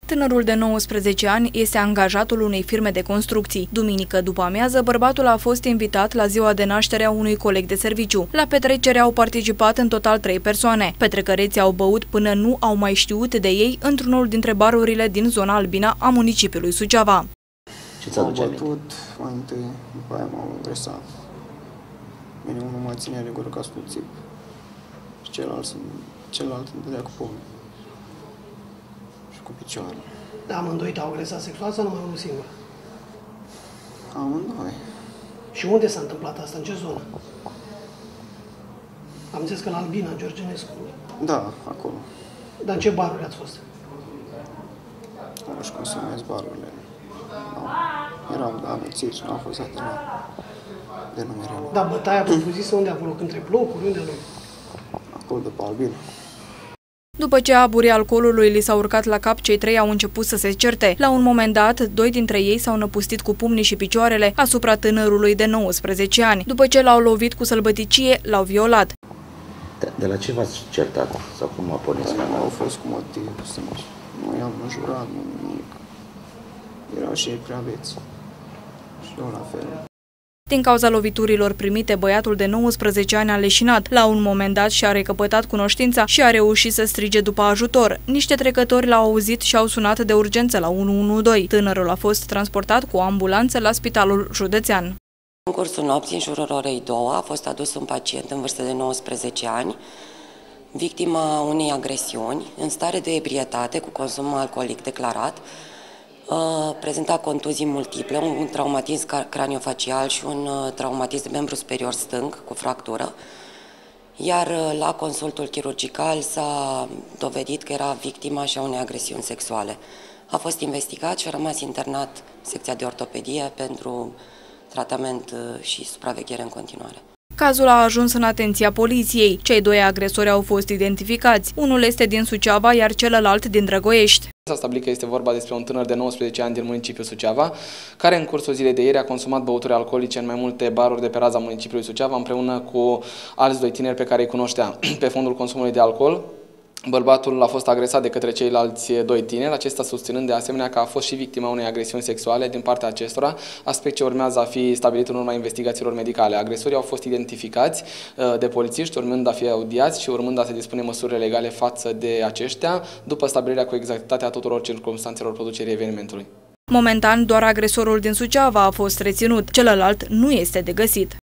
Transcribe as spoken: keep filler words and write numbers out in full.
Tânărul de nouăsprezece ani este angajatul unei firme de construcții. Duminică după amiază, bărbatul a fost invitat la ziua de naștere a unui coleg de serviciu. La petrecere au participat în total trei persoane. Petrecăreții au băut până nu au mai știut de ei într-unul dintre barurile din zona Albina a municipiului Suceava. Ce au bătut mai întâi, după aia m-au agresat. Bine, unul mă ținea de gură ca să nu țip. Și celălalt, celălalt îmi dădea cu pumnul. Și cu picioarele. Da, amândoi te-au agresat sexual sau numai unul singur? Amândoi. Și unde s-a întâmplat asta? În ce zonă? Am zis că la Albina, Georgenescu. Da, acolo. Dar în ce baruri ați fost? Nu știu cum se numesc barurile. No. Eram, da, amețiți și n-am fost atât de numerele. Dar bătaia propriu-zisă unde a avut loc? Între blocuri? Unde a loc? Acolo după Albina. După ce aburii alcoolului li s-a urcat la cap, cei trei au început să se certe. La un moment dat, doi dintre ei s-au năpustit cu pumnii și picioarele asupra tânărului de nouăsprezece ani. După ce l-au lovit cu sălbăticie, l-au violat. De, de la ce v-ați certat? Sau cum a pornit? Nu au fost cu motiv, sincer. Nu i-am înjurat, nu nimic. Erau și ei prea veți. Și eu la fel. Din cauza loviturilor primite, băiatul de nouăsprezece ani a leșinat. La un moment dat și-a recăpătat cunoștința și a reușit să strige după ajutor. Niște trecători l-au auzit și au sunat de urgență la unu unu doi. Tânărul a fost transportat cu o ambulanță la spitalul județean. În cursul nopții, în jurul orei două, a fost adus un pacient în vârstă de nouăsprezece ani, victima unei agresiuni, în stare de ebrietate, cu consum alcoolic declarat, prezenta contuzii multiple, un traumatism craniofacial și un traumatism de membru superior stâng cu fractură, iar la consultul chirurgical s-a dovedit că era victima și a unei agresiuni sexuale. A fost investigat și a rămas internat secția de ortopedie pentru tratament și supraveghere în continuare. Cazul a ajuns în atenția poliției. Cei doi agresori au fost identificați. Unul este din Suceava, iar celălalt din Drăgoiești. S-a stabilit că este vorba despre un tânăr de nouăsprezece ani din municipiul Suceava, care în cursul zilei de ieri a consumat băuturi alcoolice în mai multe baruri de pe raza municipiului Suceava, împreună cu alți doi tineri pe care îi cunoștea. Pe fondul consumului de alcool, bărbatul a fost agresat de către ceilalți doi tineri, acesta susținând de asemenea că a fost și victima unei agresiuni sexuale din partea acestora, aspect ce urmează a fi stabilit în urma investigațiilor medicale. Agresorii au fost identificați de polițiști, urmând a fi audiați și urmând a se dispune măsurile legale față de aceștia, după stabilirea cu exactitate a tuturor circumstanțelor producerii evenimentului. Momentan, doar agresorul din Suceava a fost reținut, celălalt nu este de găsit.